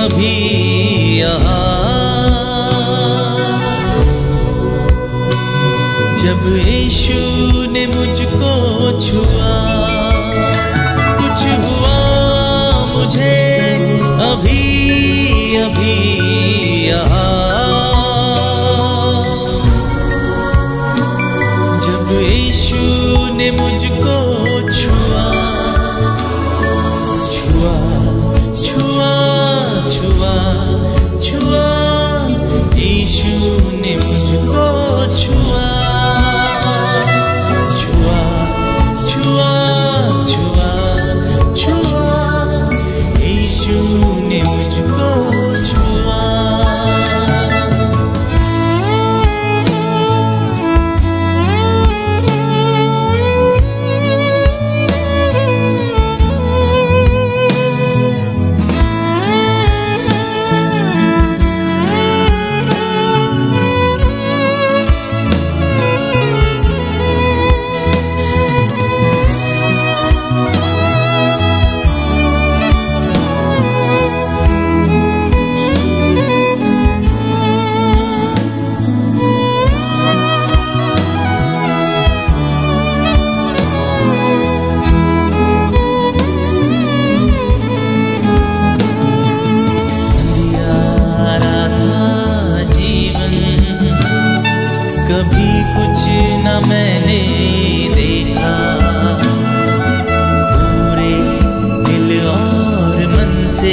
अभी यहाँ। जब यीशु ने मुझको छुआ, कुछ हुआ मुझे अभी अभी यहाँ। जब यीशु ने मुझको छुआ, छुआ छुआ छुआ छुआ, यीशु ने मुझको छुआ, छुआ छुआ छुआ छुआ, यीशु ने मुझको छुआ। कभी कुछ न मैंने देखा, पूरे दिल और मन से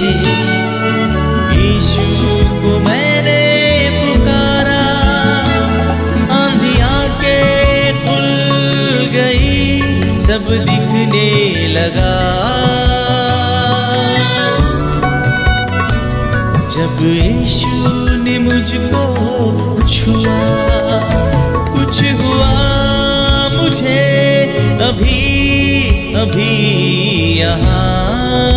यीशु को मैंने पुकारा। आंधियाँ के खुल गई, सब दिखने लगा। जब यीशु ने मुझको छुआ, कुछ हुआ मुझे अभी अभी यहाँ।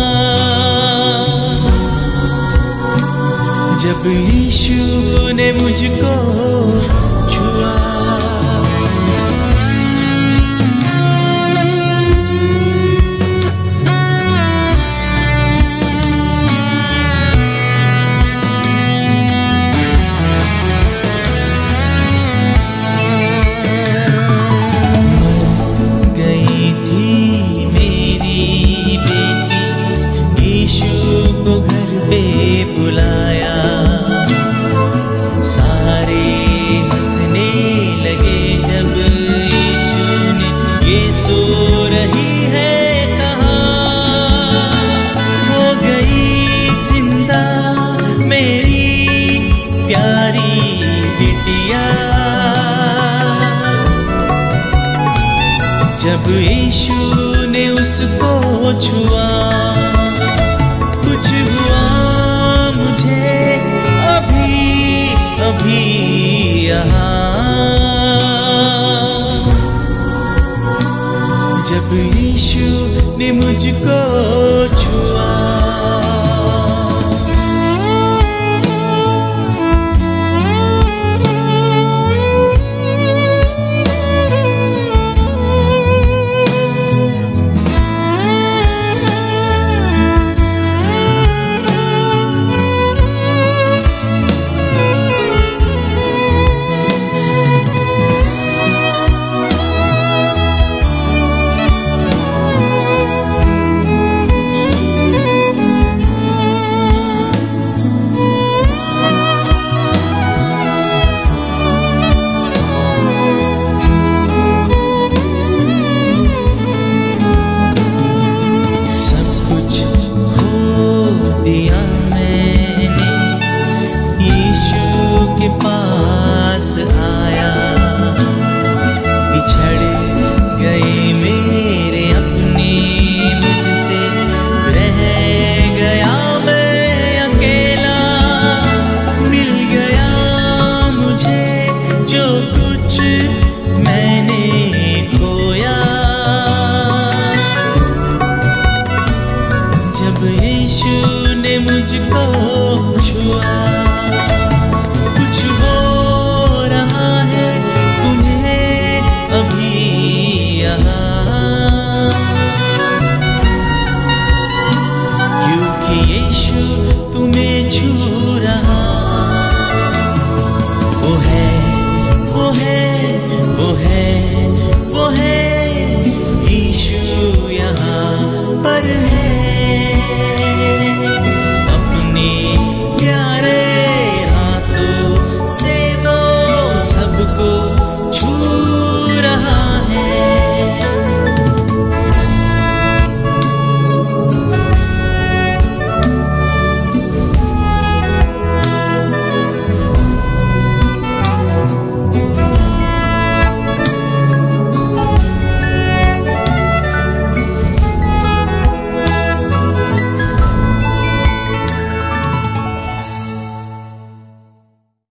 जब यीशु ने मुझको छुआ, बुलाया, सारे हंसने लगे जब यीशु ने ये सो रही है कहाँ। हो गई जिंदा मेरी प्यारी बिटिया। जब यीशु ने उसको छुआ, कुछ हुआ मुझे अभी अभी यहाँ। जब यीशु ने मुझको छुआ, मुझको छुआ।